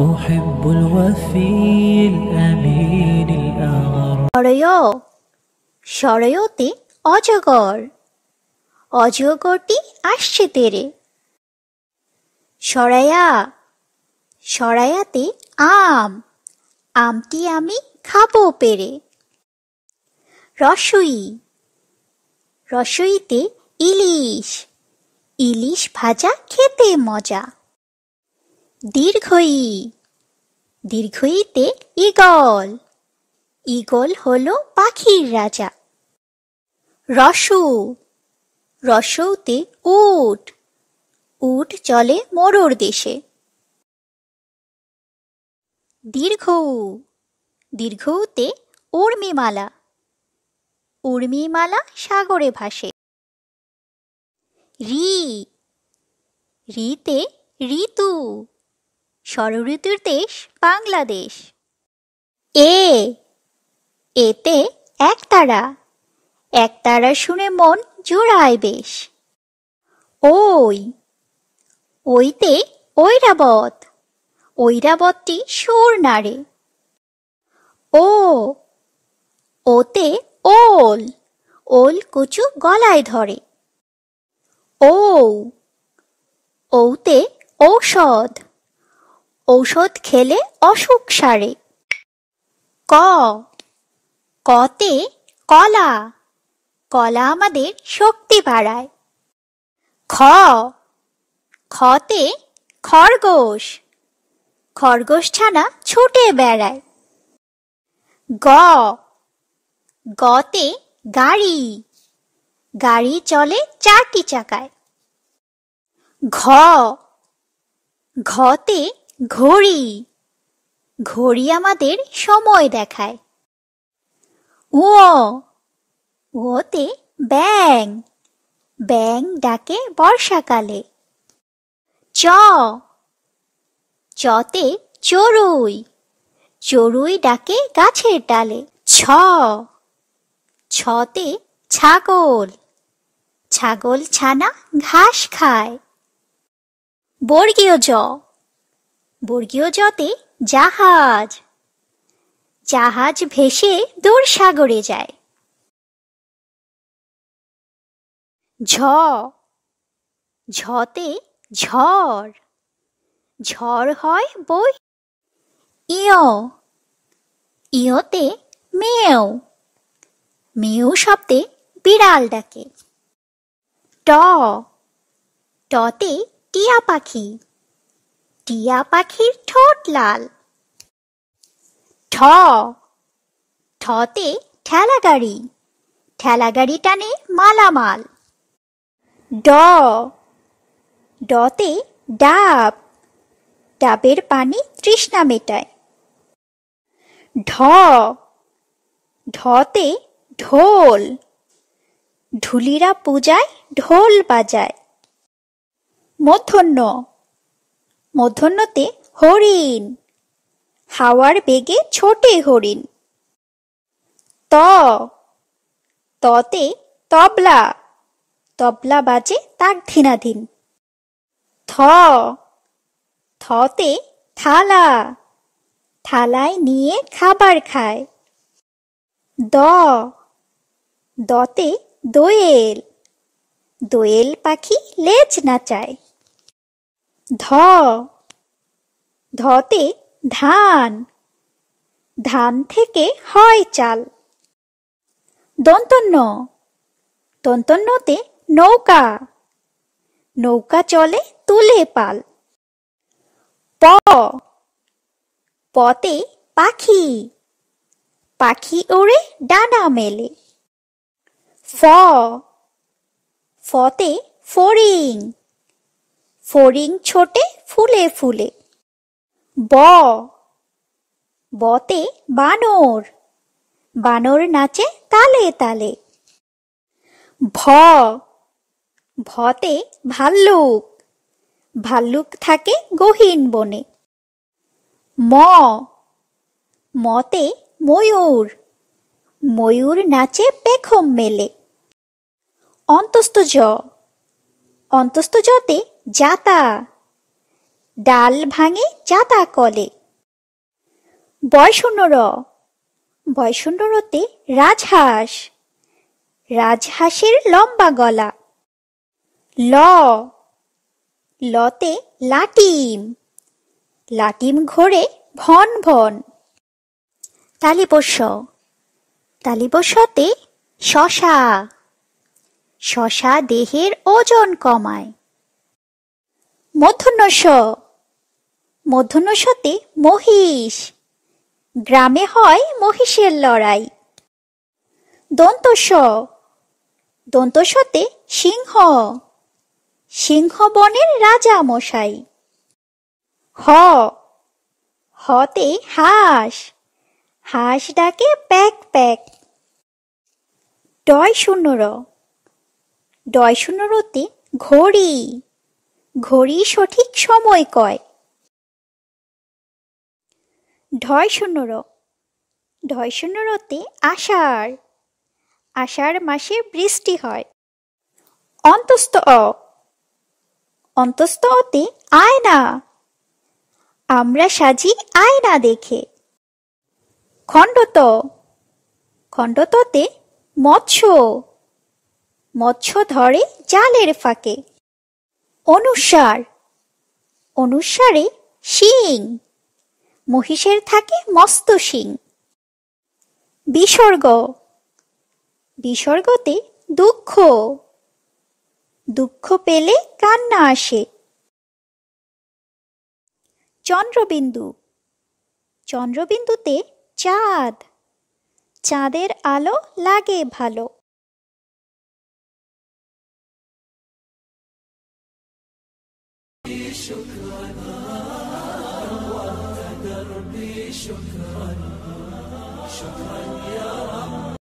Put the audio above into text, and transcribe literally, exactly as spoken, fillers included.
أحب الوفي الأمين الأغر শরয় শরয়তে অজগর, অজগরটি আসছে তেরে। সরায়া সরায়াতে আম, আমটি আমি খাবো পেরে। রসই রসইতে ইলিশ, ইলিশ ভাজা খেতে মজা। দীর্ঘই দীর্ঘইতে ঈগল, ঈগল হলো পাখির রাজা। রসু রসৌতে উট, উট চলে মোরর দেশে। দীর্ঘ দীর্ঘউতে উর্মিমালা, উর্মিমালা সাগরে ভাসে। রি রিতে ঋতু, ষড়ঋতুর দেশ বাংলাদেশ। এ এতে একতারা, একতারা শুনে মন জুড়ায় বেশ। ওই ওইতে ঐরাবত, ঐরাবতটি সুর নাড়ে। ও ওতে ওল, ওল কচু গলায় ধরে। ও ওতে ঔষধ, ঔষধ খেলে অসুখ সারে। ক কতে কলা, কলা আমাদের শক্তি বাড়ায়। খ খতে খরগোশ, খরগোশ ছানা ছুটে বেড়ায়। গ গতে গাড়ি, গাড়ি চলে চারটি চাকায়। ঘ ঘতে ঘড়ি, ঘড়ি আমাদের সময় দেখায়। উ ওতে ব্যাঙ, ব্যাঙ ডাকে বর্ষাকালে। চ চতে চড়ুই, চড়ুই ডাকে গাছের ডালে। ছ ছতে ছাগল, ছাগল ছানা ঘাস খায়। বর্গীয় জ বর্গীয় জতে জাহাজ, জাহাজ ভেসে দূর সাগরে যায়। ঝ ঝতে ঝড়, ঝড় হয় বই। ইয় ইয়তে মেও, মেও শব্দে বিড়াল ডাকে। ট টতে টিয়া পাখি, টিয়া পাখির ঠোঁট লাল। ঠ ঠতে ঠেলা গাড়ি, ঠেলা গাড়ি টানে মালামাল। ড ডতে ডাব, ডাবের পানি তৃষ্ণা মেটায়। ঢ ঢতে ঢোল, ঢুলিরা পূজায় ঢোল বাজায়। মূর্ধন্য মূর্ধন্যতে হরিণ, হাওয়ার বেগে ছোটে হরিণ। ত ততে তবলা, তবলা বাজে তাক ধিনাধীন। থ থতে থালা, থালায় নিয়ে খাবার খায়। দ দতে দোয়েল, দোয়েল পাখি লেজ নাচায়। ধ ধতে ধান, ধান থেকে হয় চাল। দন্তন্য দন্তন্যতে নৌকা, নৌকা চলে তুলে পাল। প পতে পাখি, পাখি ওড়ে ডানা মেলে। ফ ফতে ফড়িং, ফড়িং ছোটে ফুলে ফুলে। ব বতে বানর, বানর নাচে তালে তালে। ভ ভতে ভাল্লুক, ভাল্লুক থাকে গহীন বনে। ম মতে ময়ূর, ময়ূর নাচে পেখম মেলে। অন্তস্থ জ অন্তস্থ জতে জাতা, ডাল ভাঙে জাতা কলে। বয়শূন্য র, বয়শূন্য রতে রাজহাঁস, রাজহাঁসের লম্বা গলা। ল, লতে লাটিম, লাটিম ঘোরে ভন ভন। তালিবস্য, তালিবস্যতে শশা, শশা দেহের ওজন কমায়। মূর্ধন্য ষ, মূর্ধন্য ষতে মহিষ, গ্রামে হয় মহিষের লড়াই। দন্ত স, দন্ত সতে সিংহ, সিংহ বনের রাজা মশাই। হ, হতে হাঁস, হাঁস ডাকে প্যাক প্যাক। ডয় শূন্য র, ডয় শূন্য রতে ঘড়ি, ঘড়ি সঠিক সময় কয়। ঢয় শূন্য র, ঢয় শূন্য রতে আষাঢ়, আষাঢ় মাসে বৃষ্টি হয়। অন্তস্থ অ, অন্তস্থ অতে আয়না, আমরা সাজি আয়না দেখে। খণ্ডত, খণ্ডততে মৎস্য, মৎস্য ধরে জালের ফাঁকে। অনুস্বার, অনুস্বারে শিং, মহিষের থাকে মস্ত শিং। বিসর্গ, বিসর্গতে দুঃখ, দুঃখ পেলে কান্না আসে। চন্দ্রবিন্দু, চন্দ্রবিন্দুতে চাঁদ, চাঁদের আলো লাগে ভালো। شكرا